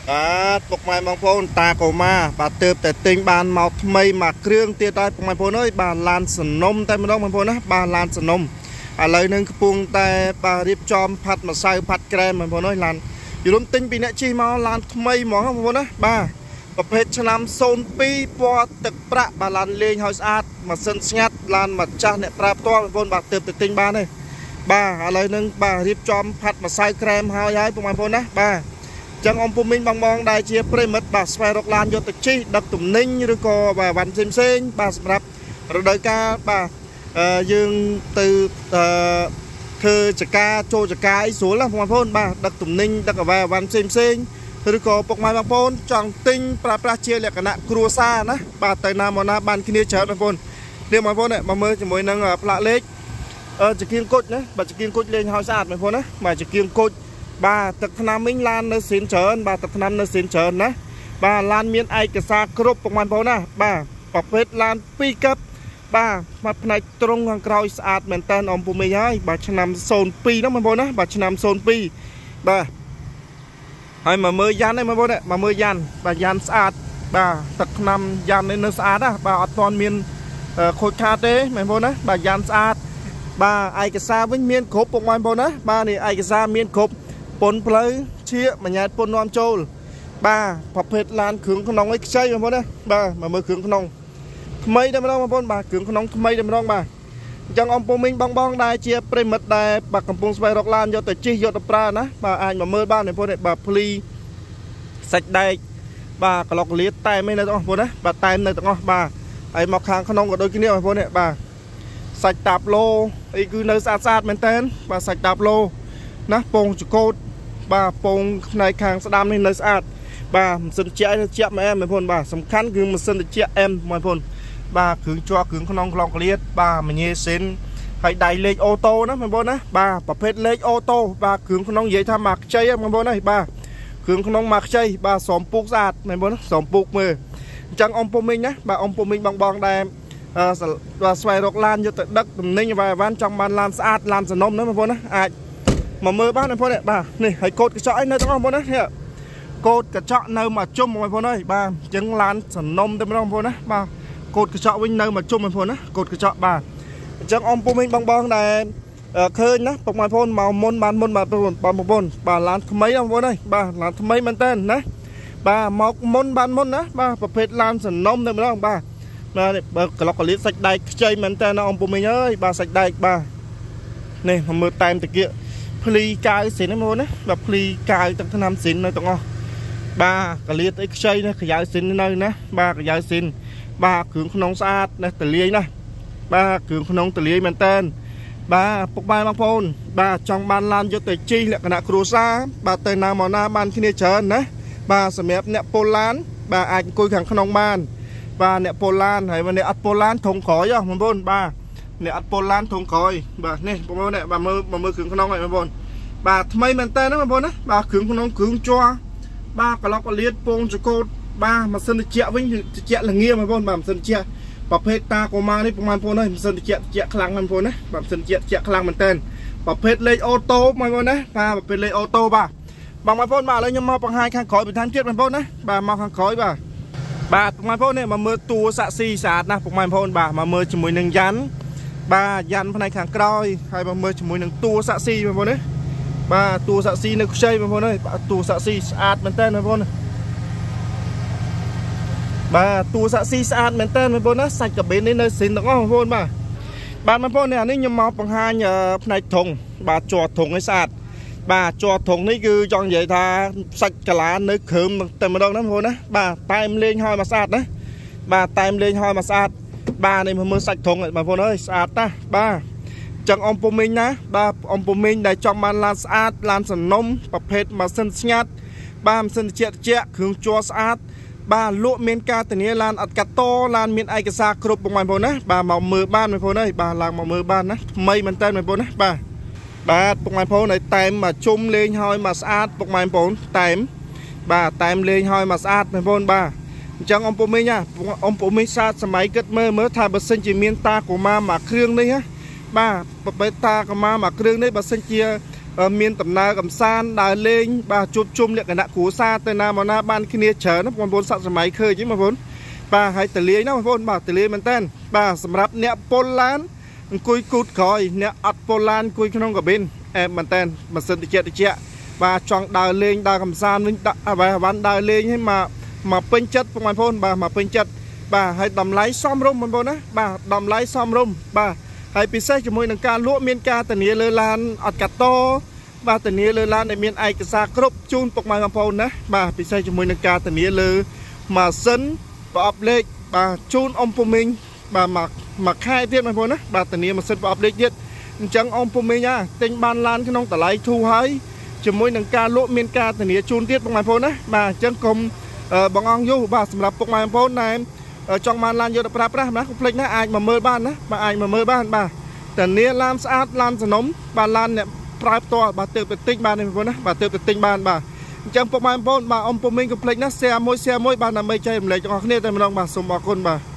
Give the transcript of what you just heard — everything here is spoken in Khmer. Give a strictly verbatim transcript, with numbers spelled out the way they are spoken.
បាទពុកម៉ែបងប្អូនតាកូម៉ាបាទទើបតែទិញបានមកថ្មីមកគ្រឿងទៀតហើយពុកម៉ែបងប្អូនអើយបាទឡានសនំតែម្ដងបងប្អូនណាបាទឡានសនំឥឡូវនឹងកំពុងតែបាទរៀបចំផាត់ម្សៅផាត់ក្រែមបងប្អូនអើយឡានយល់ទិញពីអ្នកជិះមកឡានថ្មីហ្មងបងប្អូនណាបាទប្រភេទឆ្នាំศูนย์ពីរពណ៌ទឹកប្រាក់បាទឡានលេងឲ្យស្អាតម៉ាស៊ីនស្ងាត់ឡានម្ចាស់អ្នកប្រើផ្ទាល់បងប្អូនបាទទើបតែទិញបានទេបាទឥឡូវនឹងបាទរៀបចំផាត់ម្សៅក្រែមហើយហើយពុកម៉ែបងប្អូនណាបាទចឹងអំពុំមីងបងបងដែលជាប្រិមិត្តបាទស្វែងរកឡានយកទៅជិះដឹកទំនិញឬក៏បាទវ៉ាន់ផ្សេងផ្សេងបាទសម្រាប់រដូវកាលបាទយើងទៅធ្វើចកាចូលចកាអីស្រួលណាបងប្អូនបាទដឹកទំនិញដឹកអាវ៉ាវ៉ាន់ផ្សេងផ្សេងឬក៏ពុកម៉ែបងប្អូនចង់ទិញប្រើប្រាស់ជាលក្ខណៈគ្រួសារណាបាទទៅណាមកណាបានគ្នាច្រើនបងប្អូននេះបងប្អូនមកមើលជាមួយនឹងផ្លាកលេខអឺចង្គៀងគុជណាបាទចង្គៀងគុជលេងឲ្យស្អាតបងប្អូនណាបាទចង្គៀងគុជបាទទឹកថ្នាំមីងឡាននៅស៊ីនច្រើនបាទទឹកថ្នាំនៅស៊ីនច្រើនណាបាទឡានមានឯកសារគ្រប់ពុកម៉ែបងប្អូនណាបាទប្រភេទឡានពីរកឹបបាទមកផ្នែកត្រង់ខាងក្រោយស្អាតមែនតើអំពុំមីងហើយបាទឆ្នាំศูนย์ពីរហ្នឹងបងប្អូនណាបាទឆ្នាំศูนย์ពីរបាទហើយមកមើលយ៉ាន់នេះបងប្អូនមកមើលយ៉ាន់បាទយ៉ាន់ស្អាតបាទទឹកថ្នាំយ៉ាន់នេះនៅស្អាតណាបាទអត់ទាន់មានខូចខាតទេបងប្អូនណាបាទយ៉ាន់ស្អាតបាទឯកសារវិញមានគ្រប់ពុកម៉ែបងប្អូនណាបាទនេះឯកសារមានគ្រប់ពុនផ្លូវឈៀកមញ្ញាតពុននាំចូលបាទប្រភេទឡានគ្រឿងក្នុងអីខ្ចីបងប្អូនណាបាទមកមើលគ្រឿងក្នុងថ្មីតែម្ដងបងប្អូនបាទគ្រឿងក្នុងថ្មីតែម្ដងបាទអញ្ចឹងអំពុំមីងបងបងដែលជាប្រិមិត្តដែលបាទកំពុងស្វែងរកឡានយកទៅជិះយកទៅប្រើណាបាទអាចមកមើលបានបងប្អូនបាទភ្លីសាច់ដែកបាទក្លុកលាតតែមិននៅទាំងអស់បងប្អូនណាបាទតែនៅទាំងអស់បាទហើយមកខាងក្នុងក៏ដូចគ្នាបងប្អូនបាទសាច់តាប់ឡូអីគឺនៅស្អាតស្អាតមែនតើបាទសាច់តាប់ឡូណាពងចកោតបាទពងផ្នែកខាងស្ដាំនេះនៅស្អាតបាទម៉ាស៊ីនជាក់នេះជាក់មែនបងប្អូនបាទសំខាន់គឺម៉ាស៊ីនជាក់អែមបងប្អូនបាទគ្រឿងជាប់គ្រឿងក្នុងក្លងក្លៀតបាទមញ៉េសិនហើយដៃលេខអូតូណាបងប្អូនណាបាទប្រភេទលេខអូតូបាទគ្រឿងក្នុងនិយាយថាមកខ្ចីបងប្អូនណាបាទគ្រឿងក្នុងមកខ្ចីបាទស្រោមពូកស្អាតបងប្អូនណាស្រោមពូកមើលអញ្ចឹងអំពុំមីងណាបាទអំពុំមីងបងបងដែលបាទស្វែងរកឡានយកទៅដឹកទំនិញវ៉ាវ៉ាន់ចង់បានឡានស្អាតឡានសនំណាបងប្អូនណាអាចមកមើលបានបងប្អូនបាទនេះហើយកូដកញ្ចក់អីនៅទាំងអស់បងប្អូនណានេះកូដកញ្ចក់នៅមកជុំបងប្អូនអើយបាទអញ្ចឹងឡានសនំតែម្ដងបងប្អូនណាបាទកូដកញ្ចក់វិញនៅមកជុំបងប្អូនណាកូដកញ្ចក់បាទអញ្ចឹងអ៊ំពុំវិញបងបងដែលឃើញណាពុកបងប្អូនមកមុនបានមុនបាទបងប្អូនបាទឡានថ្មីបងប្អូនអើយបាទឡានថ្មីមែនតើណាបាទមកមុនបានមុនណាបាទប្រភេទឡានសនំតែម្ដងបាទបាទបើក្លុកកលៀតសាច់ដែកខ្ចីមែនតើណាអ៊ំពុំវិញអើយបាទសាច់ដែកបាទនេះមកមើលតែមតាគៀកភ្លីកាវសិនណាបងប្អូនណាបាទភ្លីកាវទឹកថ្នាំសិននៅទាំងអស់បាទកលៀតអីខ្ចីណាក្រយៅសិននៅណាបាទក្រយៅសិនបាទគ្រឿងក្នុងស្អាតណាតលាយណាបាទគ្រឿងក្នុងតលាយមែនតើបាទពុកម៉ែបងប្អូនបាទចង់បានឡានយកទៅជិះលក្ខណៈគ្រួសារបាទទៅណាមកណាបានគ្នាច្រើនណាបាទសម្រាប់អ្នកពលឡានបាទអាចអង្គុយខាងក្នុងបានបាទអ្នកពលឡានហើយអ្នកអត់ពលឡានធំក្រោយបងប្អូនបាទអ្នកអត់ពលឡានធំក្រោយបាទនេះបងប្អូនបាទមើលមើលគ្រឿងក្នុងហើយបងប្អូនបាទថ្មីមែនតើណាបងប្អូនណាបាទគ្រឿងក្នុងគ្រឿងជ័របាទក្លុកកលៀតពងចកោតបាទម៉ាស៊ីនត្រជាក់វិញត្រជាក់ល្ងាបងប្អូនបាទម៉ាស៊ីនត្រជាក់ប្រភេទតាកូម៉ានេះបងប្អូនអើយម៉ាស៊ីនត្រជាក់ត្រជាក់ខ្លាំងបងប្អូនណាបាទម៉ាស៊ីនត្រជាក់ត្រជាក់ខ្លាំងមែនតើប្រភេទលេខអូតូបងប្អូនណាបាទប្រភេទលេខអូតូបាទបងប្អូនបាទឥឡូវខ្ញុំមកបង្ហាញខាងក្រោយបន្ថែមទៀតបងប្អូនណាបាទមកខាងក្រោយបាទបាទបងប្អូននេះមកមើលតួសាក់ស៊ីស្អាតណាស់បងប្អូនបាទមកមើលជាមួយនឹងយ៉ាន់បាទយ៉ាន់ផ្នែកខាងក្រោយហើយមកមើលជាមួយនឹងតួសាក់ស៊ីបងប្អូនណាបាទតួសាក់ស៊ីនៅខ្ចីបងប្អូនអើយបាទតួសាក់ស៊ីស្អាតមែនតើបងប្អូនបាទតួសាក់ស៊ីស្អាតមែនតើបងប្អូនណាសាច់កាប៊ីននេះនៅស៊ីនទាំងអស់បងប្អូនបាទបាទបងប្អូននេះអានេះខ្ញុំមកបង្ហាញផ្នែកធុងបាទជាប់ធុងនេះស្អាតបាទជាប់ធុងនេះគឺចង់និយាយថាសាច់កាឡានៅគ្រើមតែម្ដងណាបងប្អូនណាបាទតែមលេងហើយមកស្អាតណាបាទតែមលេងហើយមកស្អាតបាទនេះមើលសាច់ធុងបងប្អូនអើយស្អាតណាបាទចឹងអ៊ំពុំមីងណាបាទអ៊ំពុំមីងដែលចង់បានឡានស្អាតឡានសនំប្រភេទម៉ាស៊ីនស្ងាត់បាទម៉ាស៊ីនត្រជាក់ត្រជាក់គ្រឿងជ័រស្អាតបាទលក់មានការធានាឡានអត់កាត់តឡានមានឯកសារគ្រប់បងប្អូនណាបាទមកមើលបានបងប្អូនអើយបាទឡើងមកមើលបានណាថ្មីមែនតើបងប្អូនណាបាទបាទពុកម៉ែបងប្អូនឲ្យតែមមកជុំលេងហើយមកស្អាតពុកម៉ែបងប្អូនតែមបាទតែមលេងហើយមកស្អាតបងប្អូនបាទអញ្ចឹងអ៊ំពុំមីងណាអ៊ំពុំមីងសាទសម័យគិតមើលមើលថាបើសិនជាមានតាកូម៉ាមកគ្រឿងនេះណា ba bê ta có mà mà kêu đấy bà sinh chia miền tầm na cầm san đài lên bà chụp chung lại cái nạ cú sa tên na mà na ban kia chờ nó còn vốn sẵn sàng máy khơi chứ mà vốn bà hãy tự lý nó vốn bà tự lý mình tên bà sầm rập nẹt Poland cùi cút khỏi nẹt ắt Poland cùi không có bên em mình tên mà sinh đi chết đi chết bà chọn đài lên đài cầm san với à bà bán đài lên hay mà mà pin chất của mình vốn bà mà pin chất bà hãy đầm lái xóm rôm mình vốn á bà đầm lái xóm rôm bà hãy bị say cho môi nâng ca lúa miên ca tận nghĩa lơ lan ắt cắt to bà tận nghĩa lơ lan để miên ai cái xa cướp chun bọc mai phone đó bà bị say cho môi nâng ca tận nghĩa lơ mà sân và ập lệ bà chun ông phụ mình bà mặc mặc hai tiết mai phone đó bà tận nghĩa mà sân và ập lệ tiết chẳng ông phụ mình nha tên ban lan cái nông tờ lái thu hái cho môi nâng ca lúa miên ca tận nghĩa chun tiết bọc mai phone đó bà chẳng cùng bằng ông vô bà sầm lập bọc mai phone này trong màn lan vô đập ráp ra mà không plek na ai mà mơ ban á mà ai mà mơ ban bà tận nia lam sát lan sờ nấm bà lan nè private to bà tự tự tinh ban này vốn á bà tự tự tinh ban bà trong bọc mai phone bà ông phụ mình không plek na xe môi xe môi bà nằm mây chơi lấy cho họ kia tại mình ông bà sum bà con bà